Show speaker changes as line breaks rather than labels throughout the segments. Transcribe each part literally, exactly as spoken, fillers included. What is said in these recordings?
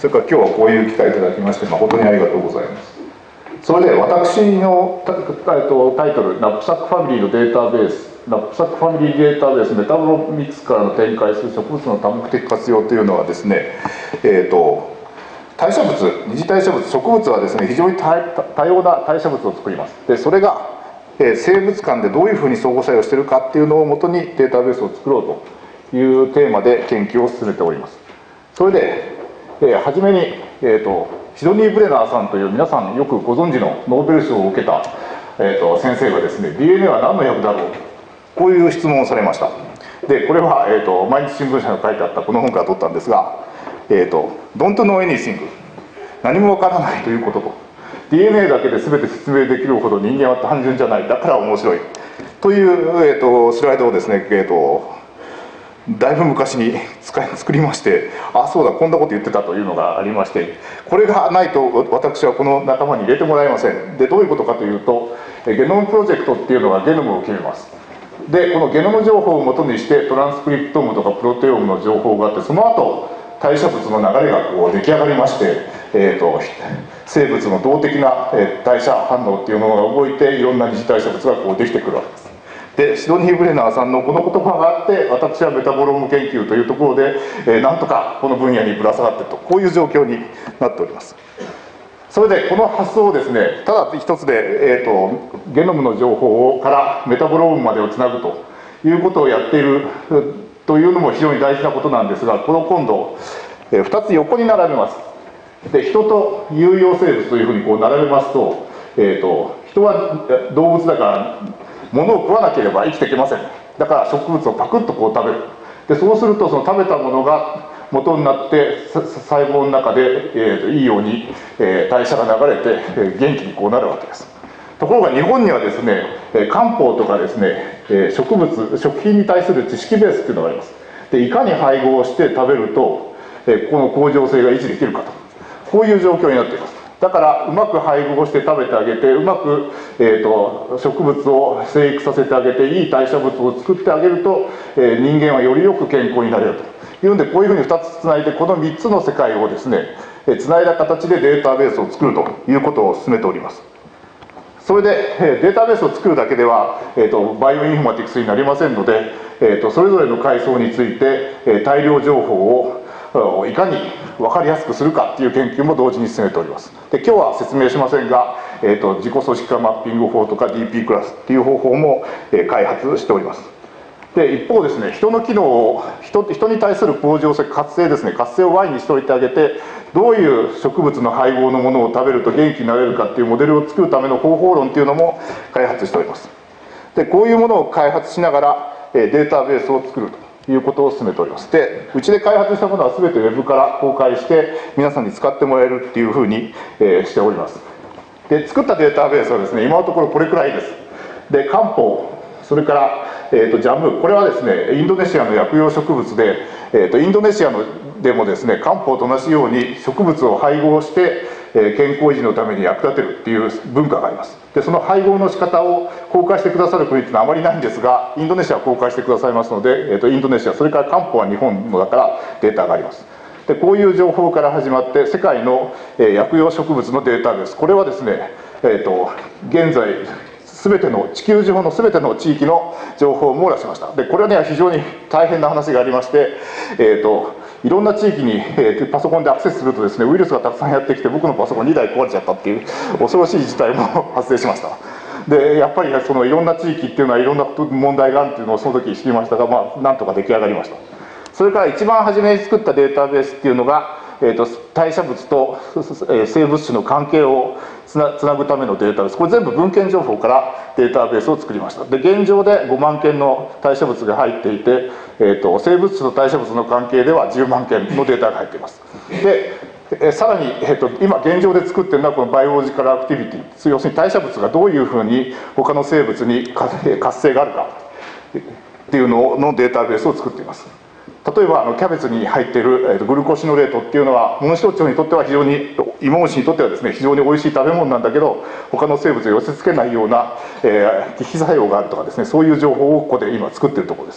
それから今日はこういう機会いただきまして誠にありがとうございます。それで私のタイトル「ナップサックファミリーのデータベース」「ナップサックファミリーデータベースメタボロミクスからの展開する植物の多目的活用」というのはですね、えーと代謝物、二次代謝物、植物はですね非常に 多, 多様な代謝物を作ります。でそれが、えー、生物間でどういうふうに相互作用しているかっていうのをもとにデータベースを作ろうというテーマで研究を進めております。それで、えー、初めに、えーとシドニー・ブレナーさんという皆さんよくご存知のノーベル賞を受けた、えー、と先生がですね ディーエヌエー は何の役だろう、こういう質問をされました。でこれは、えー、と毎日新聞社に書いてあったこの本から取ったんですが、えー、と Don't know anything、 何もわからないということと、 ディーエヌエー だけで全て説明できるほど人間は単純じゃない、だから面白いという、えー、とスライドをですね、えー、とだいぶ昔に使い作りまして、あそうだこんなこと言ってたというのがありまして、これがないと私はこの仲間に入れてもらえません。でどういうことかというと、ゲノムプロジェクトっていうのがゲノムを決めます。でこのゲノム情報をもとにしてトランスクリプトームとかプロテオームの情報があって、その後代謝物の流れがこう出来上がりまして、えー、と生物の動的な代謝反応っていうのが動いて、いろんな二次代謝物がこうできてくるわけです。でシドニー・ブレナーさんのこの言葉があって、私はメタボローム研究というところで、えー、なんとかこの分野にぶら下がっていると、こういう状況になっております。それでこの発想をですね、ただ一つで、えー、とゲノムの情報からメタボロームまでをつなぐということをやっているというのも非常に大事なことなんですが、この今度、えー、ふたつ横に並べます。で人と有用生物というふうにこう並べますと、えー、と人は動物だから物を食わなければ生きていけません。だから植物をパクッとこう食べる。でそうするとその食べたものが元になって細胞の中で、えー、といいように、えー、代謝が流れて、えー、元気にこうなるわけです。ところが日本にはですね、漢方とかですね、えー、植物食品に対する知識ベースっていうのがあります。でいかに配合して食べると、えー、この恒常性が維持できるかと、こういう状況になっています。だからうまく配合して食べてあげて、うまく、えー、と植物を生育させてあげて、いい代謝物を作ってあげると、えー、人間はよりよく健康になれるというんで、こういうふうにふたつつないで、このみっつの世界をですねつないだ形でデータベースを作るということを進めております。それでデータベースを作るだけでは、えー、とバイオインフォマティクスになりませんので、えー、とそれぞれの階層について、えー、大量情報をいかに分かりやすくするかっていう研究も同時に進めております。で今日は説明しませんが、えー、と自己組織化マッピング法とか ディーピー クラスっていう方法も、えー、開発しております。で一方ですね、人の機能を 人, 人に対する恒常性、活性ですね、活性を Y にしておいてあげて、どういう植物の配合のものを食べると元気になれるかっていうモデルを作るための方法論っていうのも開発しております。でこういうものを開発しながら、えー、データベースを作るということを進めております。でうちで開発したものは全てウェブから公開して皆さんに使ってもらえるっていうふうに、えー、しております。で作ったデータベースはですね、今のところこれくらいです。で漢方、それから、えー、とジャム、これはですねインドネシアの薬用植物で、えー、とインドネシアのでもですね漢方と同じように植物を配合して、えー、健康維持のために役立てるっていう文化があります。でその配合の仕方を公開してくださる国っていうのはあまりないんですが、インドネシアは公開してくださいますので、えー、とインドネシア、それから漢方は日本のだからデータがあります。でこういう情報から始まって世界の、えー、薬用植物のデータベース、これはですね、えー、と現在全ての地球上の全ての地域の情報を網羅しました。でこれには非常に大変な話がありまして、えー、といろんな地域に、えー、パソコンでアクセスするとですね、ウイルスがたくさんやってきて、僕のパソコンにだい壊れちゃったっていう恐ろしい事態も発生しました。でやっぱりそのいろんな地域っていうのはいろんな問題があるっていうのをその時知りましたが、まあ、なんとか出来上がりました。それから一番初めに作ったデータベースっていうのが、えー、と代謝物と生物種の関係をつ な, つなぐためのデータベース、これ全部文献情報からデータベースを作りました。で現状でごまんけんの代謝物が入っていて、えー、と生物種と代謝物の関係ではじゅうまんけんのデータが入っています。でえさらに、えー、と今現状で作っているのはこのバイオロジカルアクティビティ、要するに代謝物がどういうふうに他の生物に活性があるかっていうののデータベースを作っています。例えばあのキャベツに入っている、えー、とグルコシノレートっていうのはモンシロチョウにとっては非常に、イモムシにとってはですね非常に美味しい食べ物なんだけど、他の生物を寄せ付けないような、えー、忌避作用があるとかですね、そういう情報をここで今作っているところです。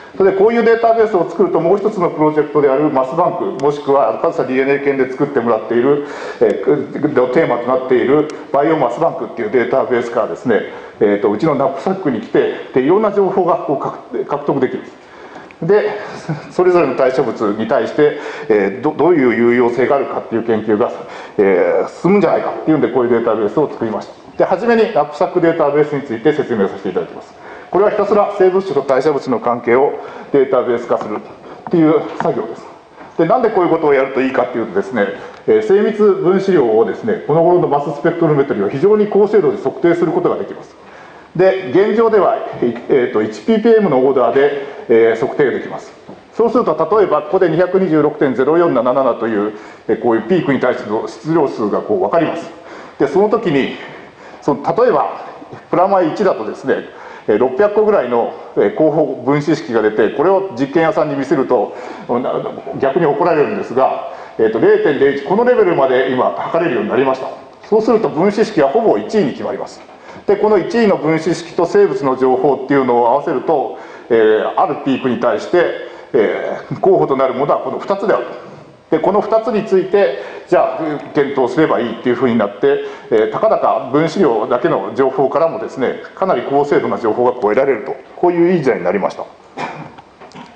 それでこういうデータベースを作ると、もう一つのプロジェクトであるマスバンク、もしくは上総 ディーエヌエー 研で作ってもらっている、えー、テーマとなっているバイオマスバンクっていうデータベースからですね、えー、とうちのナップサックに来て、でいろんな情報がこう獲得できる。でそれぞれの代謝物に対して、えー、ど, どういう有用性があるかっていう研究が、えー、進むんじゃないかっていうんで、こういうデータベースを作りました。で初めにナップサックデータベースについて説明させていただきます。これはひたすら生物種と代謝物の関係をデータベース化するっていう作業です。でなんでこういうことをやるといいかっていうとですね、えー、精密分子量をですね、この頃のマススペクトロメトリーは非常に高精度で測定することができます。で現状では、えー、と いちピーピーエム のオーダーで、えー、測定できます。そうすると例えばここで にひゃくにじゅうろくてんゼロよんなななな という、えー、こういうピークに対しての質量数がこう分かります。でその時にその例えばプラマイいちだとですね、ろっぴゃっこぐらいの候補分子式が出て、これを実験屋さんに見せると逆に怒られるんですが、えー、と れいてんれいいち このレベルまで今測れるようになりました。そうすると分子式はほぼいちいに決まります。でこのいちいの分子式と生物の情報っていうのを合わせると、えー、あるピークに対して、えー、候補となるものはこのふたつであると。でこのふたつについてじゃあ検討すればいいっていうふうになって、えー、たかだか分子量だけの情報からもですね、かなり高精度な情報が得られると、こういういい時代になりました。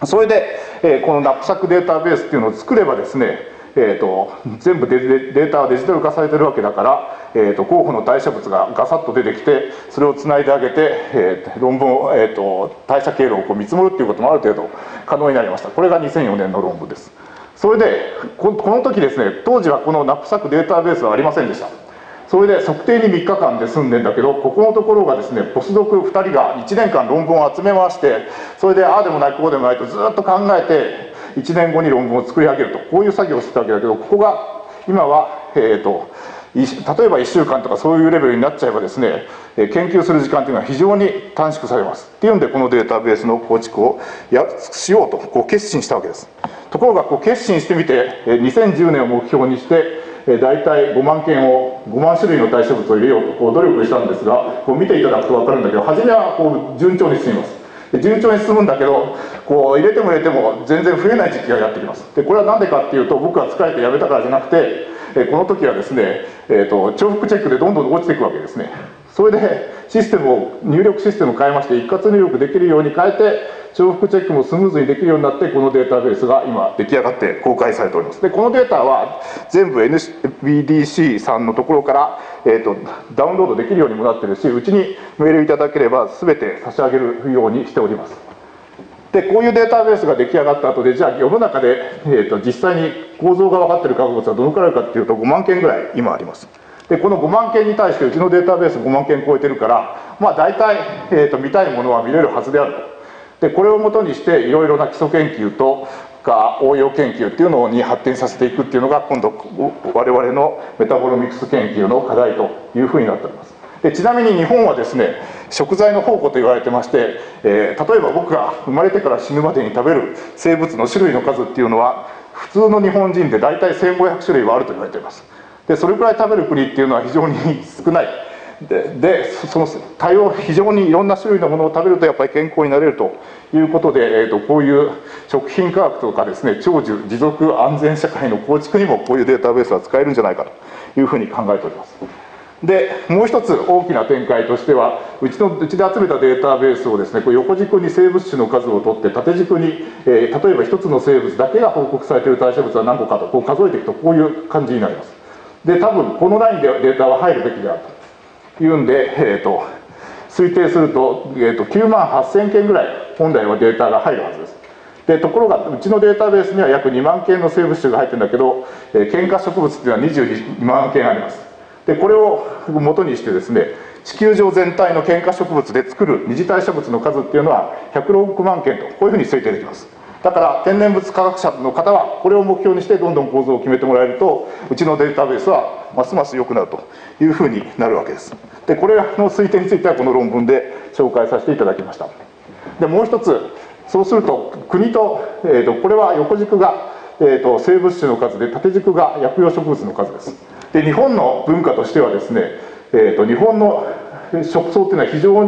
それで、えー、このナップサックデータベースっていうのを作ればですね、えー、と全部データはデジタル化されてるわけだから、えー、と候補の代謝物がガサッと出てきて、それをつないであげて、えー、論文を、えー、と代謝経路をこう見積もるっていうこともある程度可能になりました。これがにせんよねんの論文です。それでこの時ですね、当時はこのナップサックデータベースはありませんでした。それで測定にみっかかんで済んでんだけど、ここのところがですね、ポスドクふたりがいちねんかん論文を集めまして、それでああでもないこうでもないとずっと考えていちねんごに論文を作り上げると、こういう作業をしてたわけだけど、ここが今は、えー、と例えばいっしゅうかんとかそういうレベルになっちゃえばですね、研究する時間というのは非常に短縮されますっていうんで、このデータベースの構築をやしようとこう決心したわけです。ところがこう決心してみて、にせんじゅうねんを目標にして大体ごまんけんをごまんしゅるいの代謝物を入れようとこう努力したんですが、こう見ていただくと分かるんだけど、初めはこう順調に進みます。順調に進むんだけど、こう入れても入れても全然増えない時期がやってきます。でこれは何でかっていうと、僕は疲れてやめたからじゃなくて、この時はですね、えー、と重複チェックでどんどん落ちていくわけですね。それでシステムを入力システムを変えまして、一括入力できるように変えて、重複チェックもスムーズにできるようになって、このデータベースが今出来上がって公開されております。でこのデータは全部 エヌビーディーシー さんのところから、えー、とダウンロードできるようにもなっているし、うちにメールいただければ全て差し上げるようにしております。でこういうデータベースが出来上がった後で、じゃあ世の中で、えー、と実際に構造が分かっている化合物はどのくらいあるかっていうと、ごまんけんぐらい今あります。でこのごまんけんに対してうちのデータベースごまんけん超えてるから、まあ大体、えー、と見たいものは見れるはずであると。でこれをもとにしていろいろな基礎研究とか応用研究っていうのに発展させていくっていうのが、今度我々のメタボロミクス研究の課題というふうになっております。でちなみに日本はですね、食材の宝庫と言われてまして、えー、例えば僕が生まれてから死ぬまでに食べる生物の種類の数っていうのは、普通の日本人で大体せんごひゃくしゅるいはあると言われています。でそれくらい食べる国っていうのは非常に少ない。で, でその多様非常にいろんな種類のものを食べるとやっぱり健康になれるということで、えー、とこういう食品科学とかですね、長寿持続安全社会の構築にもこういうデータベースは使えるんじゃないかというふうに考えております。でもう一つ大きな展開としては、うちのうちで集めたデータベースをですね、こう横軸に生物種の数を取って、縦軸に、えー、例えば一つの生物だけが報告されている代謝物は何個かとこう数えていくと、こういう感じになります。で多分このラインでデータは入るべきであるというんで、えー、と推定すると、えー、ときゅうまんはっせんけんぐらい本来はデータが入るはずです。でところがうちのデータベースには約にまんけんの生物種が入ってるんだけど、えー、喧嘩植物っていうのはにじゅうにまんけんあります。でこれを元にしてですね、地球上全体の喧嘩植物で作る二次代謝物の数っていうのはひゃくろくまんけんと、こういうふうに推定できます。だから天然物科学者の方はこれを目標にしてどんどん構造を決めてもらえると、うちのデータベースはますます良くなるというふうになるわけです。でこれの推定についてはこの論文で紹介させていただきました。でもう一つ、そうすると国と、えー、とこれは横軸が、えー、と生物種の数で、縦軸が薬用植物の数です。で日本の文化としてはですね、えー、と日本の食草っていうのは非常に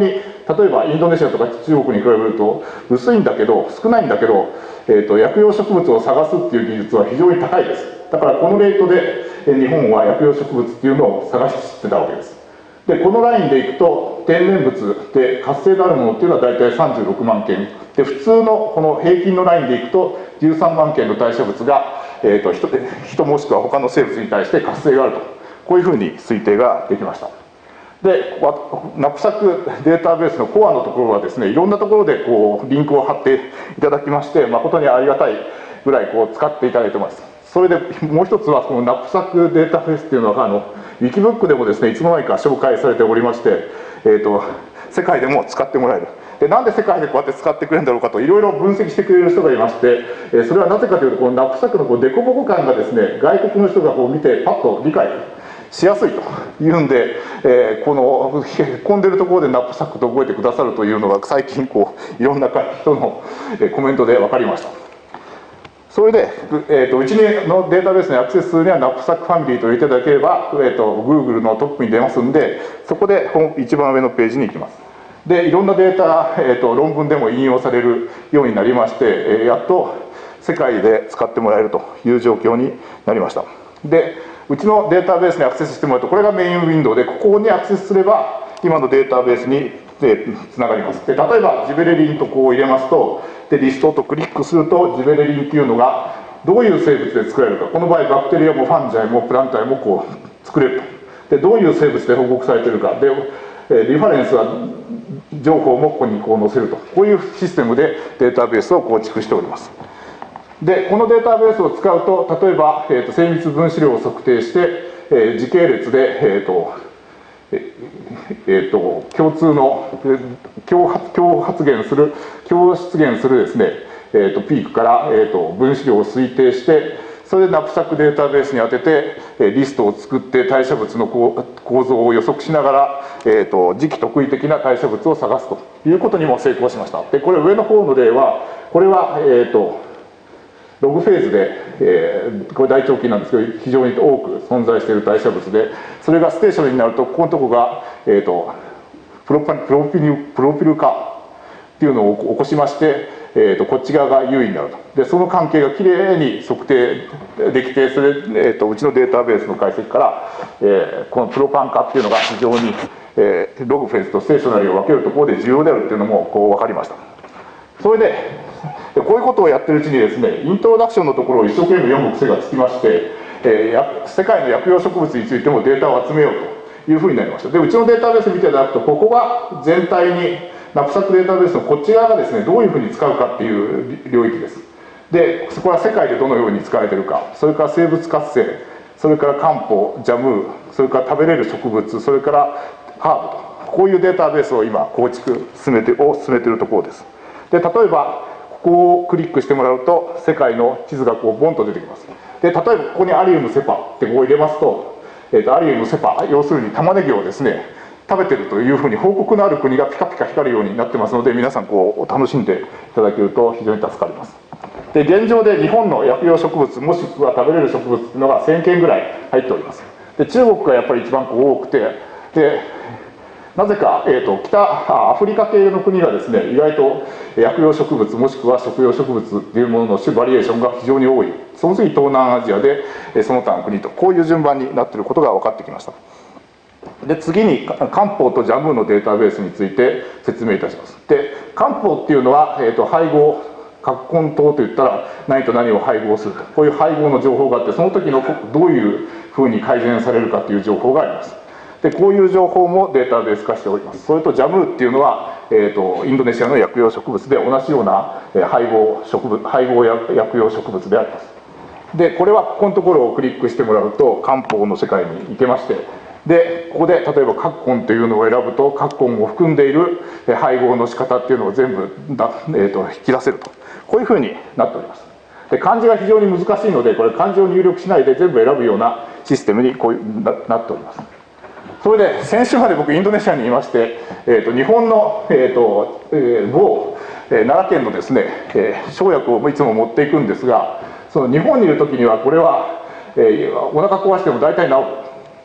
例えばインドネシアとか中国に比べると薄いんだけど少ないんだけど、えーと、薬用植物を探すっていう技術は非常に高いです。だからこのレートで日本は薬用植物っていうのを探してたわけです。でこのラインでいくと天然物で活性のあるものっていうのは大体さんじゅうろくまんけんで、普通のこの平均のラインでいくとじゅうさんまんけんの代謝物が、えーと、人, 人もしくは他の生物に対して活性があると、こういうふうに推定ができました。でナップサックデータベースのコアのところはですね、いろんなところでこうリンクを貼っていただきまして、誠にありがたいぐらいこう使っていただいてます。それでもう一つはこのナップサックデータベースっていうのはあのウィキブックでもですねいつの間にか紹介されておりまして、えーと、世界でも使ってもらえる。でなんで世界でこうやって使ってくれるんだろうかといろいろ分析してくれる人がいまして、えー、それはなぜかというとこのナップサックのこうデコボコ感がですね外国の人がこう見てパッと理解しやすいというんで、えー、このへこんでるところでナップサックと覚えてくださるというのが最近こういろんな人のコメントで分かりました。それで、えー、とうちのデータベースにアクセスするにはナップサックファミリーと入れていただければ、えー、と Google のトップに出ますんで、そこで一番上のページに行きます。でいろんなデータ、えー、と論文でも引用されるようになりまして、えー、やっと世界で使ってもらえるという状況になりました。でうちのデータベースにアクセスしてもらうと、これがメインウィンドウで、ここにアクセスすれば今のデータベースにつながります。で例えばジベレリンとこう入れますと、でリストとクリックするとジベレリンっていうのがどういう生物で作られるか、この場合バクテリアもファンジャイもプランタイもこう作れると。でどういう生物で報告されているかで、リファレンスは情報もここにこう載せると、こういうシステムでデータベースを構築しております。でこのデータベースを使うと、例えば、えー、と精密分子量を測定して、えー、時系列で、えーとえー、と共通の共発共発現する共出現するですね、えー、とピークから、えー、と分子量を推定して、それでナップサックデータベースに当てて、えー、リストを作って代謝物の構造を予測しながら、えー、と時期特異的な代謝物を探すということにも成功しました。でこれ上の方の例は、これは、えー、とログフェーズで、えー、これ大腸菌なんですけど非常に多く存在している代謝物で、それがステーションになるとここのとこが、えー、とプロパプロピルプロピル化っていうのを起こしまして、えー、とこっち側が優位になると。でその関係がきれいに測定できて、それで、えー、とうちのデータベースの解析から、えー、このプロパン化っていうのが非常に、えー、ログフェーズとステーショナリーを分けるところで重要であるっていうのもこう分かりました。それででこういうことをやってるうちにですね、イントロダクションのところを一生懸命読む癖がつきまして、えー、世界の薬用植物についてもデータを集めようというふうになりました。でうちのデータベース見ていただくと、ここが全体にナップサックデータベースのこっち側がですねどういうふうに使うかっていう領域です。でそこは世界でどのように使われているか、それから生物活性、それから漢方、ジャム、それから食べれる植物、それからハーブと、こういうデータベースを今構築進めてを進めているところです。で例えばここをクリックしてもらうと世界の地図がこうボンと出てきます。で例えばここにアリウムセパってこう入れますと、えー、とアリウムセパ、要するに玉ねぎをですね食べてるというふうに報告のある国がピカピカ光るようになってますので、皆さんこう楽しんでいただけると非常に助かります。で現状で日本の薬用植物もしくは食べれる植物っていうのがせんけんぐらい入っております。で中国がやっぱり一番こう多くて、でなぜか、えー、と北アフリカ系の国がですね意外と薬用植物もしくは食用植物というものの種バリエーションが非常に多い。その次東南アジアでその他の国と、こういう順番になっていることが分かってきました。で次に漢方とジャムーのデータベースについて説明いたします。で漢方っていうのは、えー、と配合葛根湯といったら何と何を配合すると、こういう配合の情報があって、その時のどういうふうに改善されるかという情報があります。でこういう情報もデータベース化しております。それとジャムーっていうのは、えー、とインドネシアの薬用植物で同じような配合植物配合薬用植物であります。でこれはここのところをクリックしてもらうと漢方の世界に行けまして、でここで例えば葛根というのを選ぶと葛根を含んでいる配合の仕方っていうのを全部だ、えー、と引き出せると、こういうふうになっております。で漢字が非常に難しいので、これ漢字を入力しないで全部選ぶようなシステムにこういうななっております。それで先週まで僕インドネシアにいまして、えー、と日本の、えーとえー、某、えー、奈良県のですね、えー、生薬をいつも持っていくんですが、その日本にいる時にはこれは、えー、お腹壊しても大体治る。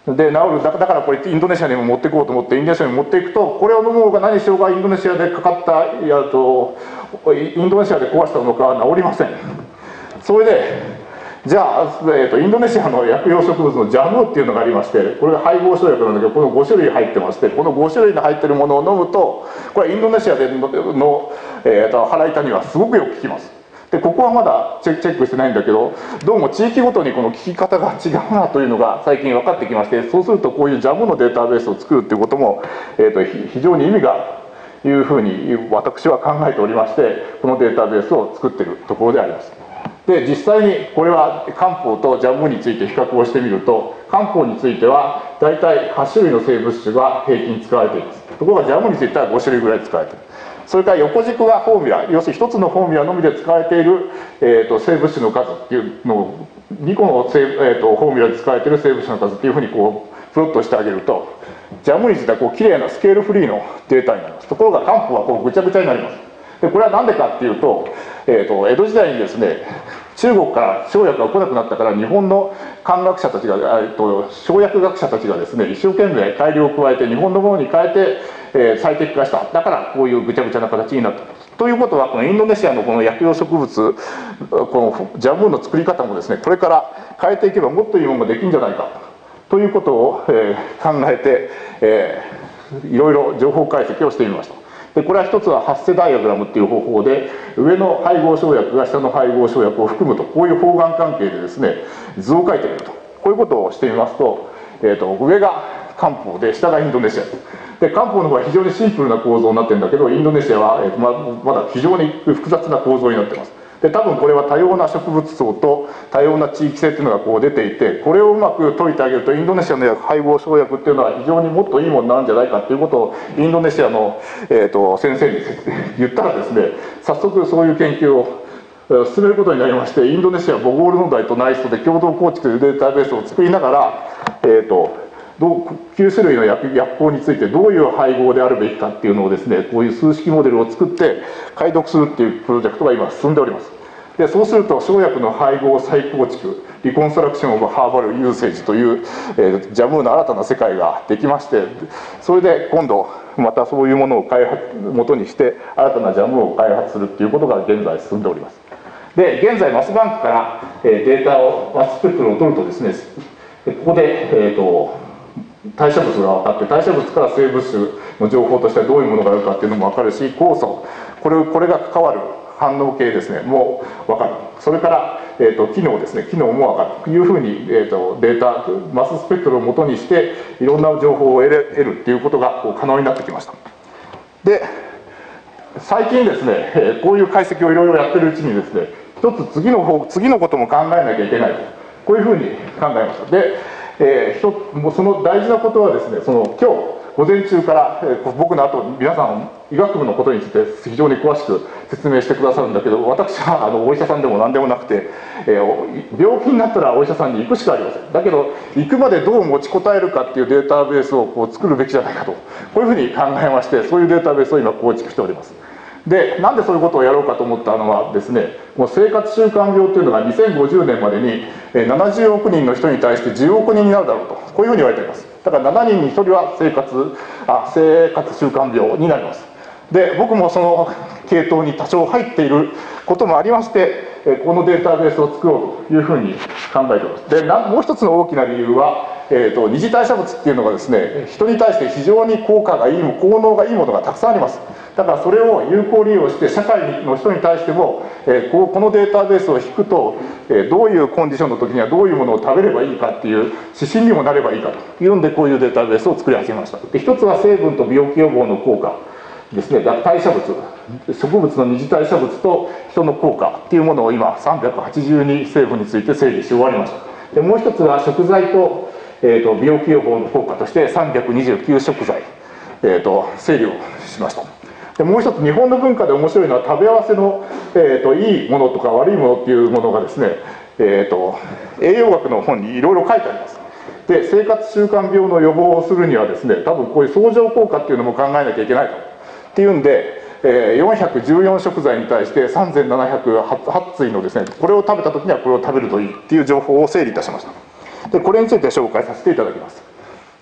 で治るだからこれインドネシアにも持っていこうと思ってインドネシアに持っていくと、これを飲もうが何しようがインドネシアでかかったいやとインドネシアで壊したのか治りません。それでじゃあ、えー、とインドネシアの薬用植物のジャムっていうのがありまして、これが配合生薬なんだけど、このご種類入ってまして、このご種類の入ってるものを飲むと、これはインドネシアでのの、えー、と腹痛にはすごくよく効きます。でここはまだチェックしてないんだけど、どうも地域ごとにこの効き方が違うなというのが最近分かってきまして、そうするとこういうジャムのデータベースを作るっていうことも、えー、と非常に意味があるというふうに私は考えておりまして、このデータベースを作っているところであります。で実際にこれは漢方とジャムについて比較をしてみると、漢方については大体はち種類の生物種が平均使われています。ところがジャムについてはご種類ぐらい使われている。それから横軸がフォーミュラ、要するにひとつのフォーミュラのみで使われている、えー、と生物種の数っていうのをにこの、えー、とフォーミュラで使われている生物種の数っていうふうにこうプロットしてあげると、ジャムについてはこうきれいなスケールフリーのデータになります。ところが漢方はこうぐちゃぐちゃになります。でこれは何でかっていうと、えー、と江戸時代にですね、中国から生薬が来なくなったから、日本の漢学者たちが、えー、と生薬学者たちがですね、一生懸命改良を加えて日本のものに変えて、えー、最適化した。だからこういうぐちゃぐちゃな形になったということは、このインドネシアのこの薬用植物、このジャムの作り方もですね、これから変えていけばもっといいものができるんじゃないかということを、えー、考えて、えー、いろいろ情報解析をしてみました。でこれは一つはハッセダイアグラムっていう方法で、上の配合生薬が下の配合生薬を含むと、こういう方眼関係でですね図を描いてみると、こういうことをしてみますと、えー、と上が漢方で下がインドネシアで、漢方の方は非常にシンプルな構造になってるんだけど、インドネシアは、えー、と ま, まだ非常に複雑な構造になっています。で多分これは多様な植物層と多様な地域性っていうのがこう出ていて、これをうまく解いてあげるとインドネシアの配合生薬っていうのは非常にもっといいものになるんじゃないかっていうことをインドネシアの、えー、と先生に言ったらですね、早速そういう研究を進めることになりまして、インドネシアボゴールノダイとナイストで共同構築というデータベースを作りながら、えー、とどうきゅう種類の 薬, 薬効についてどういう配合であるべきかっていうのをですね、こういう数式モデルを作って解読するっていうプロジェクトが今進んでおります。でそうすると生薬の配合再構築、リコンストラクションオブハーバルユーセージという、えー、ジャムーの新たな世界ができまして、それで今度またそういうものを開発元にして新たなジャムを開発するっていうことが現在進んでおります。で現在マスバンクから、えー、データをマススペクトルを取るとですね、ここで、えーと代謝物が分かって、代謝物から生物種の情報としてはどういうものがあるかっていうのも分かるし、酵素、これこれが関わる反応系ですねもう分かる。それから、えー、と機能ですね、機能も分かるというふうに、えー、とデータマススペクトルを元にしていろんな情報を得る、得るっていうことがこう可能になってきました。で最近ですね、えー、こういう解析をいろいろやってるうちにですね、一つ次の方次のことも考えなきゃいけないと、こういうふうに考えました。でえー、もうその大事なことはですね、その今日午前中から、えー、僕の後皆さん医学部のことについて非常に詳しく説明してくださるんだけど、私はあのお医者さんでも何でもなくて、えー、病気になったらお医者さんに行くしかありません。だけど行くまでどう持ちこたえるかっていうデータベースをこう作るべきじゃないかと、こういうふうに考えまして、そういうデータベースを今構築しております。でなんでそういうことをやろうかと思ったのはですね、もう生活習慣病というのがにせんごじゅうねんまでにななじゅうおくにんの人に対してじゅうおくにんになるだろうと、こういうふうに言われています。だからしちにんにひとりは生活あ生活習慣病になります。で僕もその系統に多少入っていることもありまして、このデータベースを作ろうというふうに考えています。でもう一つの大きな理由は、えーと、二次代謝物っていうのがですね、人に対して非常に効果がいい効能がいいものがたくさんあります。だからそれを有効利用して社会の人に対しても、えー、ここのデータベースを引くと、えー、どういうコンディションの時にはどういうものを食べればいいかっていう指針にもなればいいかというんで、こういうデータベースを作り始めました。で一つは成分と病気予防の効果ですね、代謝物、植物の二次代謝物と人の効果っていうものを今さんびゃくはちじゅうに成分について整理し終わりました。でもう一つは食材と、えー、と病気予防の効果としてさんびゃくにじゅうきゅう食材、えー、と整理をしました。でもう一つ日本の文化で面白いのは、食べ合わせの、えー、といいものとか悪いものっていうものがですね、えー、と栄養学の本にいろいろ書いてあります。で生活習慣病の予防をするにはですね、多分こういう相乗効果っていうのも考えなきゃいけないとっていうんで、えー、よんひゃくじゅうよん食材に対してさんぜんななひゃくはち対のですね、これを食べた時にはこれを食べるといいっていう情報を整理いたしました。でこれについて紹介させていただきます。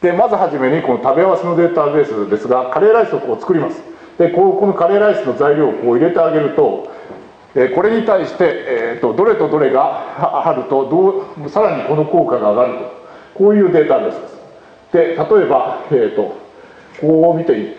でまずはじめにこの食べ合わせのデータベースですが、カレーライスをこう作ります。でこうこのカレーライスの材料をこう入れてあげると、えー、これに対して、えー、とどれとどれがあるとどうさらにこの効果が上がると、こういうデータベースです。で例えば、えー、とこう見ていって、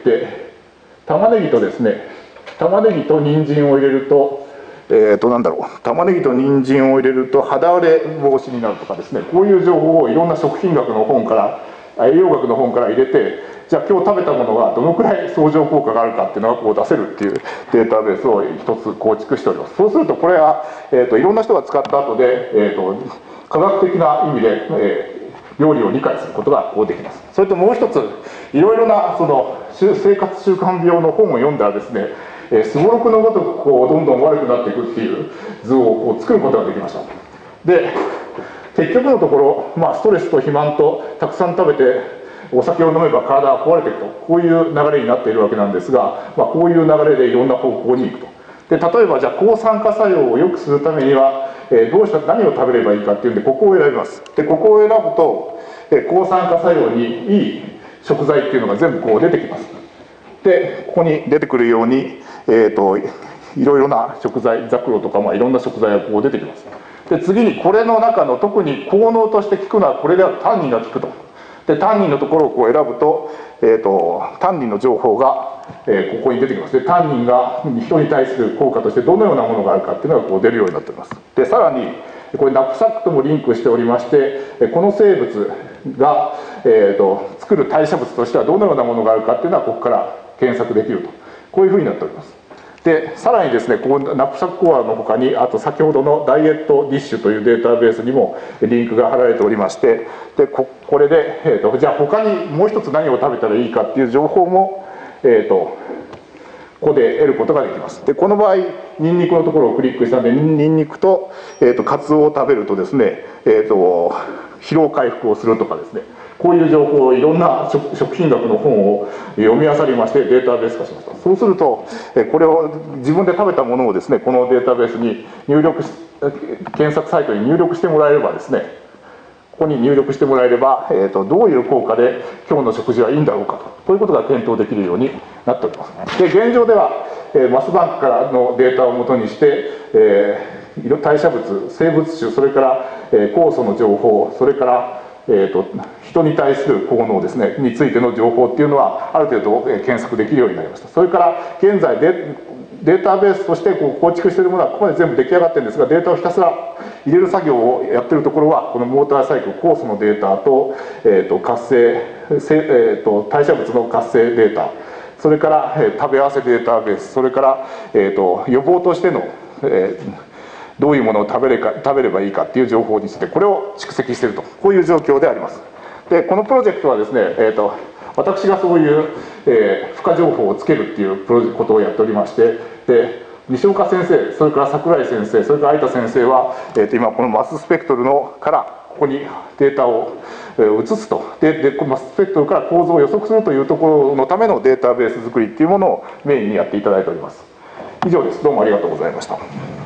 玉ねぎとですね玉ねぎと人参を入れると、えー、となんだろう玉ねぎと人参を入れると肌荒れ防止になるとかですね、こういう情報をいろんな食品学の本から栄養学の本から入れて、じゃあ今日食べたものがどのくらい相乗効果があるかっていうのがこう出せるっていうデータベースを一つ構築しております。そうするとこれは、えー、といろんな人が使った後で、えー、と科学的な意味で、えー料理を理解することができます。それともう一つ、いろいろなその生活習慣病の本を読んだらですね、すごろくのごとくこうどんどん悪くなっていくっていう図をこう作ることができました。で結局のところ、まあ、ストレスと肥満とたくさん食べてお酒を飲めば体が壊れていくと、こういう流れになっているわけなんですが、まあ、こういう流れでいろんな方向に行くと。で例えばじゃあ抗酸化作用を良くするためには、えー、どうした何を食べればいいかっていうんで、ここを選びます。でここを選ぶと、えー、抗酸化作用にいい食材っていうのが全部こう出てきます。でここに出てくるように、えー、といろいろな食材、ザクロとか、まあ、いろんな食材がこう出てきます。で次にこれの中の特に効能として効くのはこれではタンニンが効くと。でタンニンのところをこう選ぶと、えー、とタンニンの情報が、えー、ここに出てきます。でタンニンが人に対する効果としてどのようなものがあるかっていうのがこう出るようになっております。でさらにこれナプサックともリンクしておりまして、この生物が、えー、と作る代謝物としてはどのようなものがあるかっていうのはここから検索できると、こういうふうになっております。でさらにですね、このナプサックコアの他に、あと先ほどのダイエットディッシュというデータベースにもリンクが貼られておりまして、で こ, これで、えー、とじゃあ他にもう一つ何を食べたらいいかっていう情報も、えー、とここで得ることができます。でこの場合ニンニクのところをクリックしたので、ニンニクと、えー、とカツオを食べるとですね、えー、と疲労回復をするとかですね、こういう情報をいろんな 食, 食品学の本を読み漁りましてデータベース化しました。そうするとこれを自分で食べたものをですね、このデータベースに入力し検索サイトに入力してもらえればですね、ここに入力してもらえれば、えー、とどういう効果で今日の食事はいいんだろうかと、ということが検討できるようになっております。で現状では、えー、マスバンクからのデータをもとにして、えー、代謝物、生物種、それから、えー、酵素の情報、それからえー、と人に対する効能ですねについての情報っていうのはある程度検索できるようになりました。それから現在でデータベースとしてこう構築しているものはここまで全部出来上がってるんですが、データをひたすら入れる作業をやってるところはこのモーターサイクル酵素のデータと、えー、と活性、えー、と代謝物の活性データ、それから、えー、食べ合わせデータベース、それから、えー、と予防としての、えーどういうものを食べれか食べればいいかっていう情報についてこれを蓄積していると、こういう状況であります。でこのプロジェクトはですね、えー、と私がそういう、えー、付加情報をつけるっていうプロジェことをやっておりまして、で西岡先生、それから櫻井先生、それから相田先生は、えー、と今このマススペクトルのからここにデータを移すと、ででこのマススペクトルから構造を予測するというところのためのデータベース作りっていうものをメインにやっていただいております。以上です。どうもありがとうございました。